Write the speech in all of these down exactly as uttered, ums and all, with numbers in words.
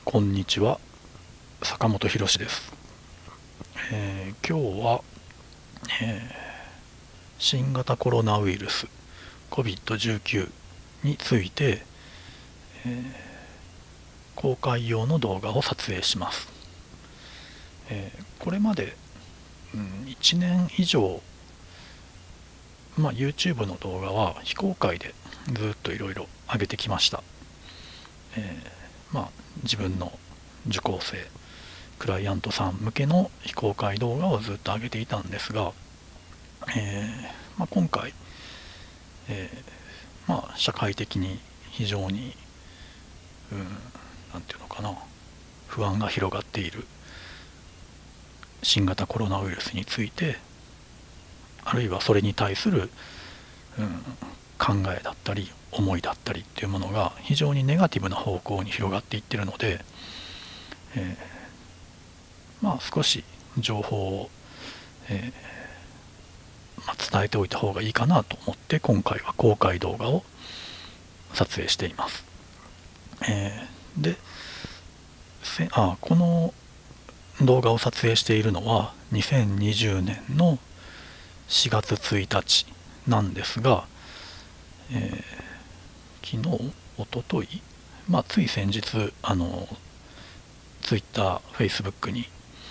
こんにちは、坂本博です。えー今日は、えー新型コロナウイルス コビッドじゅうきゅう について、えー公開用の動画を撮影します。えーこれまで、うん、いちねん以上、まあ、YouTube の動画は非公開でずっといろいろ上げてきました。えーまあ、自分の受講生クライアントさん向けの非公開動画をずっと上げていたんですが、えーまあ、今回、えーまあ、社会的に非常に、うん、なんていうのかな、不安が広がっている新型コロナウイルスについて、あるいはそれに対する、うん、考えだったり思いだったりっていうものが非常にネガティブな方向に広がっていってるので、えーまあ、少し情報を、えーまあ、伝えておいた方がいいかなと思って今回は公開動画を撮影しています。えーでせあこの動画を撮影しているのはにせんにじゅうねんのしがつついたちなんですが、えー昨日おととい、まあ、つい先日あの Twitter、Facebook に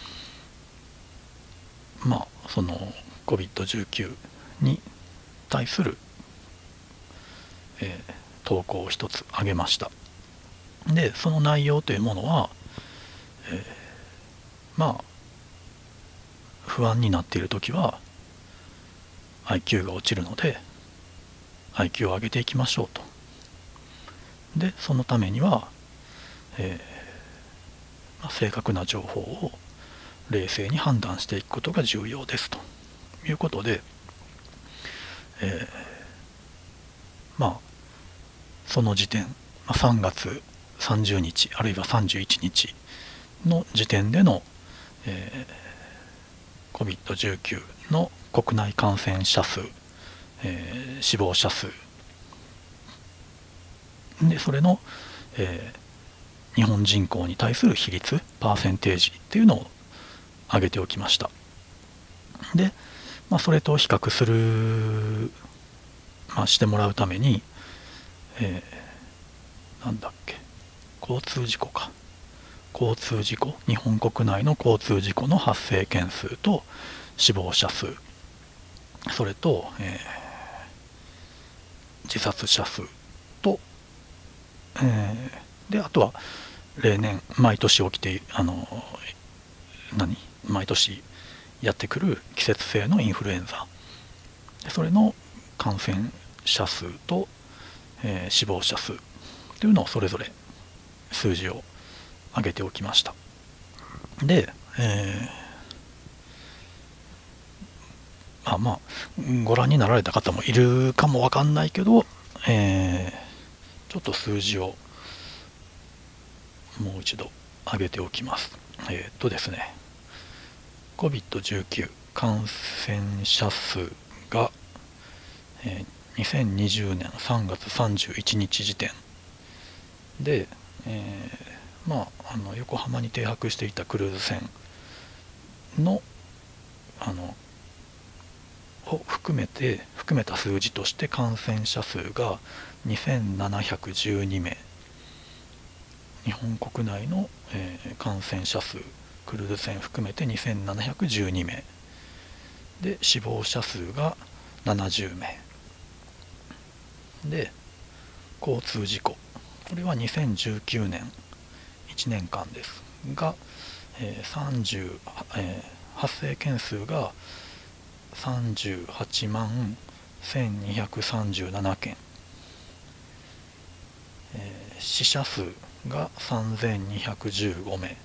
まあその コビッドじゅうきゅう に対する、えー投稿を一つ挙げました。でその内容というものは、えーまあ不安になっている時は アイキュー が落ちるので アイキュー を上げていきましょうと。でそのためには、えーまあ、正確な情報を冷静に判断していくことが重要ですということで、えーまあその時点、まあ、さんがつさんじゅうにちあるいはさんじゅういちにちの時点での、えー、コビッドじゅうきゅう の国内感染者数、えー死亡者数でそれの、えー日本人口に対する比率パーセンテージっていうのを挙げておきました。で、まあ、それと比較する、まあ、してもらうために、えーなんだっけ交通事故か交通事故日本国内の交通事故の発生件数と死亡者数、それと、えー自殺者数と、えーであとは例年毎年起きてあの何毎年やってくる季節性のインフルエンザ、それの感染者数と、えー死亡者数というのをそれぞれ数字を上げておきました。で、えーまあまあご覧になられた方もいるかもわかんないけど、えーちょっと数字をもう一度上げておきます。えー、っとですね コビッドじゅうきゅう 感染者数が、えーにせんにじゅうねんさんがつさんじゅういちにち時点で、えーまあ、あの横浜に停泊していたクルーズ船のあのを含めて含めた数字として感染者数がにせんななひゃくじゅうにめい、日本国内の、えー感染者数クルーズ船含めてにせんななひゃくじゅうにめいで、死亡者数がななじゅうめいで、交通事故これはにせんじゅうきゅうねんいちねんかんですが、えーさんじゅうえー発生件数がさんじゅうはちまんせんにひゃくさんじゅうななけん、えー死者数がさんぜんにひゃくじゅうごめい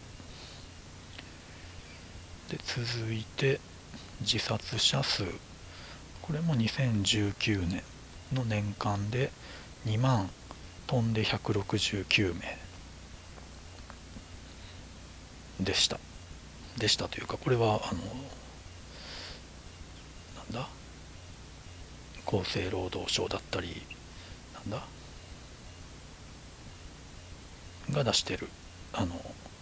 で、続いて自殺者数、これもにせんじゅうきゅうねんの年間でにまん飛んでひゃくろくじゅうきゅうめいでしたでしたというか、これはあのなんだ厚生労働省だったりなんだが出してるあの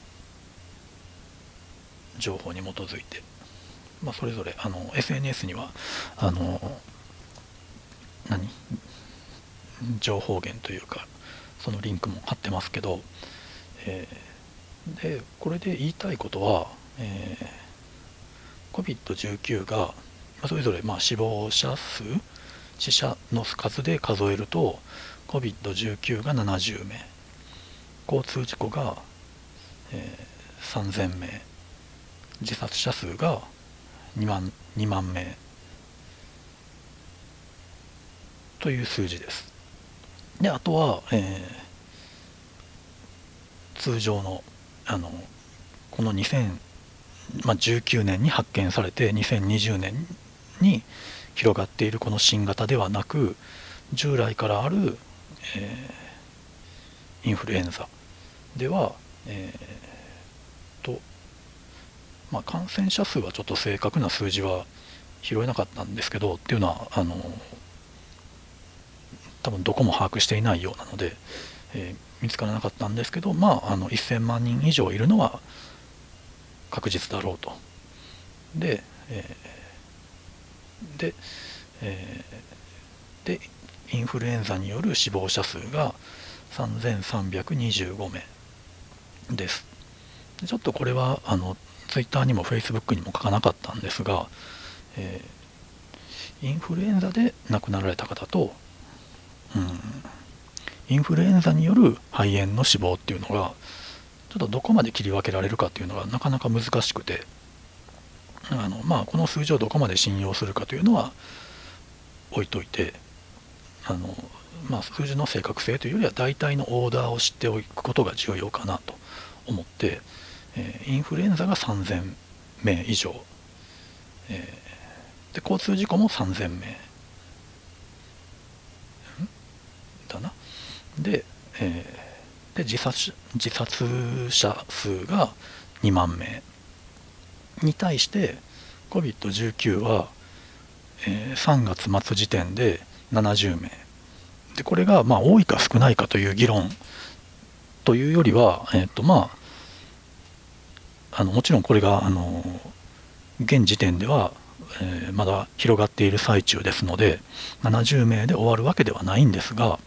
情報に基づいて、まあ、それぞれあの エスエヌエス にはあの何情報源というかそのリンクも貼ってますけど、えー、でこれで言いたいことは、えー、コビッドじゅうきゅう が、まあ、それぞれまあ死亡者数死者の数で数えると コビッドじゅうきゅう がななじゅうめい、交通事故が、えー、さんぜんめい、自殺者数がにまん、にまんめいという数字です。であとは、えー、通常のあのこのにせんじゅうきゅうねんに発見されてにせんにじゅうねんに広がっているこの新型ではなく、従来からある、えー、インフルエンザでは、えー、とまあ、感染者数はちょっと正確な数字は拾えなかったんですけど、っていうのはあの多分どこも把握していないようなので、えー、見つからなかったんですけど、まあ、あのせんまんにん以上いるのは確実だろうと。で、えー、で、えー、でインフルエンザによる死亡者数がさんぜんさんびゃくにじゅうごめいです。ちょっとこれはあのツイッターにもフェイスブックにも書かなかったんですが、えー、インフルエンザで亡くなられた方と、うん、インフルエンザによる肺炎の死亡っていうのがちょっとどこまで切り分けられるかっていうのがなかなか難しくて、あの、まあ、この数字をどこまで信用するかというのは置いといて、あの、まあ、数字の正確性というよりは大体のオーダーを知っておくことが重要かなと思って、えー、インフルエンザがさんぜんめい以上、えー、で交通事故もさんぜんめいだな。で、えー、で自殺自殺者数がにまんめいに対して コビッドじゅうきゅう は、えー、さんがつまつ時点でななじゅうめいで、これがまあ多いか少ないかという議論というよりは、えーとまあ、あのもちろんこれがあの現時点では、えー、まだ広がっている最中ですのでななじゅうめいで終わるわけではないんですが、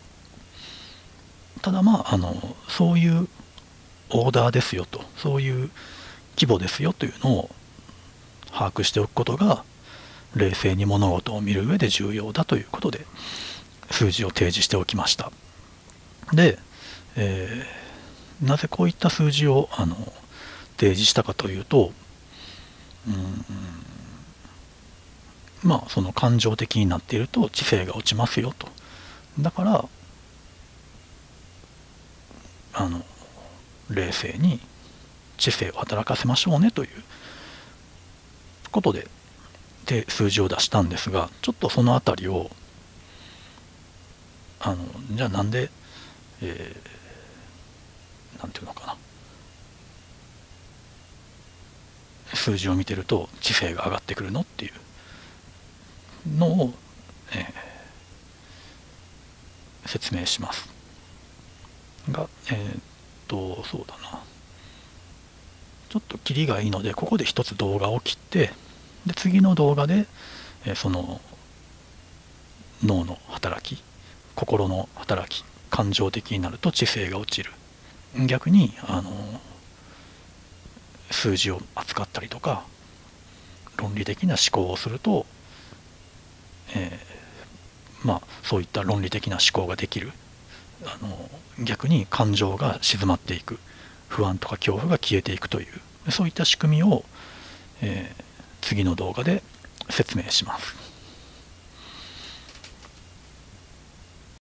ただまああのそういうオーダーですよと、そういう規模ですよというのを把握しておくことが冷静に物事を見る上で重要だということで数字を提示しておきました。で、えー、なぜこういった数字をあの提示したかというと、うん、まあその感情的になっていると知性が落ちますよと。だからあの冷静に知性を働かせましょうねということでで数字を出したんですが、ちょっとそのあたりをあのじゃあなんで、えー、なんていうのかな、数字を見てると知性が上がってくるのっていうのを、えー、説明しますが、えー、っとそうだな、ちょっと切りがいいのでここで一つ動画を切って、で次の動画で、えー、その脳の働き、心の働き、感情的になると知性が落ちる、逆にあの数字を扱ったりとか論理的な思考をすると、えー、まあそういった論理的な思考ができる、あの逆に感情が静まっていく、不安とか恐怖が消えていくというそういった仕組みを、えー、次の動画で説明します。